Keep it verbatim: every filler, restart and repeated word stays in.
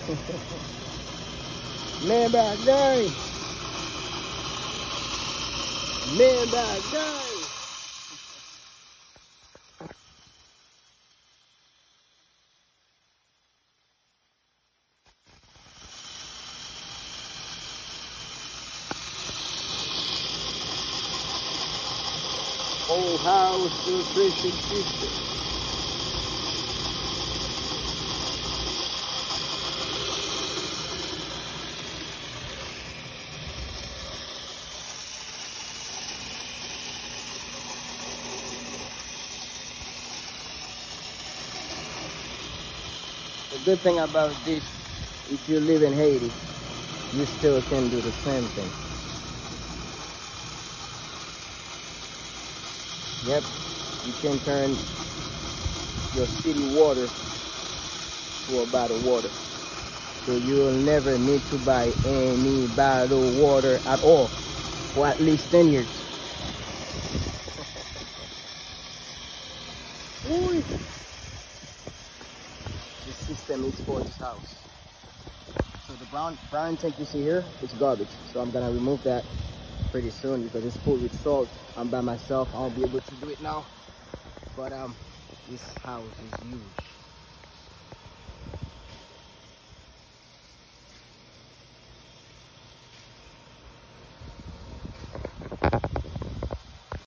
Man bad guy. Man bad guy. Whole house filtration system. The good thing about this, if you live in Haiti, you still can do the same thing. Yep, you can turn your city water to a bottled water. So you'll never need to buy any bottled water at all for at least ten years. Ooh. This system is for this house. So the brown brown tank you see here, it's garbage. So I'm gonna remove that pretty soon because it's full with salt. I'm by myself, I won't be able to do it now. But um, this house is huge.